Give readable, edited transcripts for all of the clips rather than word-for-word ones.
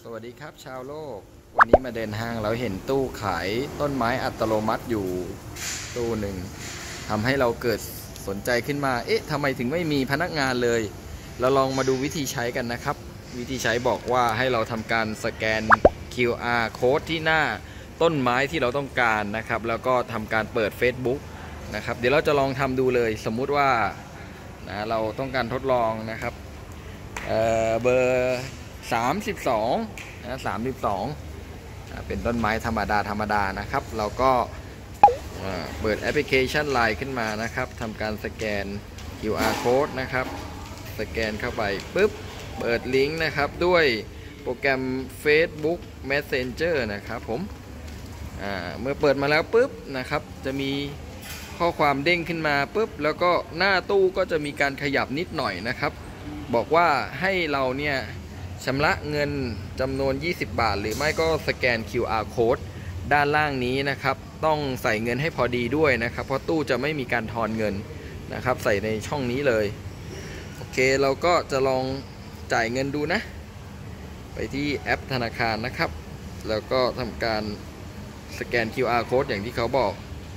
วัสดีครับชาวโลกวันนี้มาเดินห้างเราเห็นตู้ขายต้นไม้อัตโนมัติอยู่ตู้หนึ่งทำให้เราเกิดสนใจขึ้นมาเอ๊ะทำไมถึงไม่มีพนักงานเลยเราลองมาดูวิธีใช้กันนะครับวิธีใช้บอกว่าให้เราทำการสแกน QR code ที่หน้าต้นไม้ที่เราต้องการนะครับแล้วก็ทำการเปิด Facebook นะครับเดี๋ยวเราจะลองทำดูเลยสมมุติว่าเราต้องการทดลองนะครับเบอร์32นะ32เป็นต้นไม้ธรรมดานะครับเราก็เปิดแอปพลิเคชัน LINE ขึ้นมานะครับทำการสแกน QR code นะครับสแกนเข้าไปปุ๊บเปิดลิงก์นะครับด้วยโปรแกรม Facebook Messenger นะครับผมเมื่อเปิดมาแล้วปุ๊บนะครับจะมีข้อความเด้งขึ้นมาปุ๊บแล้วก็หน้าตู้ก็จะมีการขยับนิดหน่อยนะครับบอกว่าให้เราเนี่ยชำระเงินจำนวน20 บาทหรือไม่ก็สแกน QR code ด้านล่างนี้นะครับต้องใส่เงินให้พอดีด้วยนะครับเพราะตู้จะไม่มีการทอนเงินนะครับใส่ในช่องนี้เลยโอเคเราก็จะลองจ่ายเงินดูนะไปที่แอปธนาคารนะครับแล้วก็ทำการสแกน QR code อย่างที่เขาบอก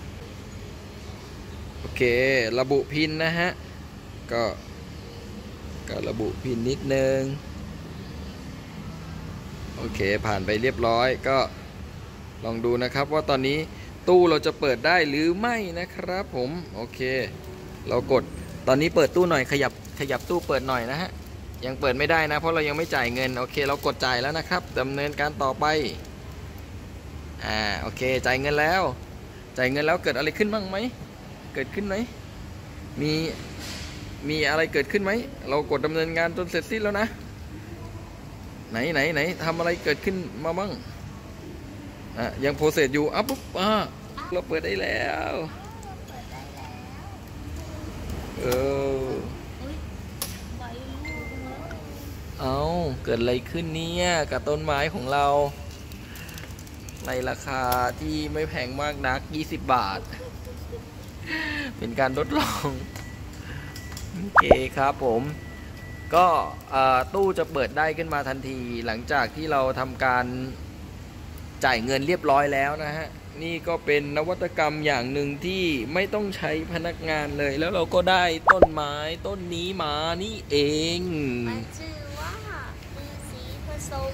โอเคระบุพินนะฮะก็ระบุพินนิดนึงโอเคผ่านไปเรียบร้อยก็ลองดูนะครับว่าตอนนี้ตู้เราจะเปิดได้หรือไม่นะครับผมโอเคเรากดตอนนี้เปิดตู้หน่อยขยับตู้เปิดหน่อยนะฮะยังเปิดไม่ได้นะเพราะเรายังไม่จ่ายเงินโอเคเรากดจ่ายแล้วนะครับดำเนินการต่อไปโอเคจ่ายเงินแล้วเกิดอะไรขึ้นบ้างไหมเกิดขึ้นไหมมีอะไรเกิดขึ้นไหมเรากดดำเนินงานจนเสร็จสิ้นแล้วนะไหนทำอะไรเกิดขึ้นมาบ้างยังโปรเซสอยู่ปุ๊บเราเปิดได้แล้วเกิดอะไรขึ้นเนี่ยกับต้นไม้ของเราในราคาที่ไม่แพงมากนัก20 บาทเป็นการทดลองโอเคครับผมก็ตู้จะเปิดได้ขึ้นมาทันทีหลังจากที่เราทำการจ่ายเงินเรียบร้อยแล้วนะฮะนี่ก็เป็นนวัตกรรมอย่างหนึ่งที่ไม่ต้องใช้พนักงานเลยแล้วเราก็ได้ต้นไม้ต้นนี้มานี่เองมันชื่อว่าฤาษีผสม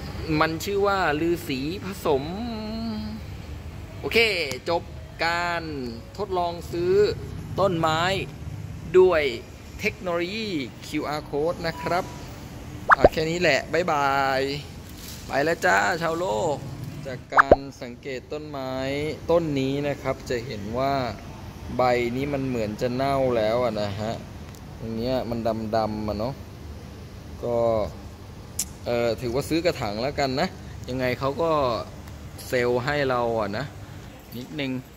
โอเคจบการทดลองซื้อต้นไม้ด้วยเทคโนโลยี QR code นะครับแค่นี้แหละบ๊ายบายไปแล้วจ้าชาวโลกจากการสังเกตต้นไม้ต้นนี้นะครับจะเห็นว่าใบนี้มันเหมือนจะเน่าแล้วนะฮะตรงนี้มันดำเนาะก็ถือว่าซื้อกระถางแล้วกันนะยังไงเขาก็เซลล์ให้เรานะนิดนึง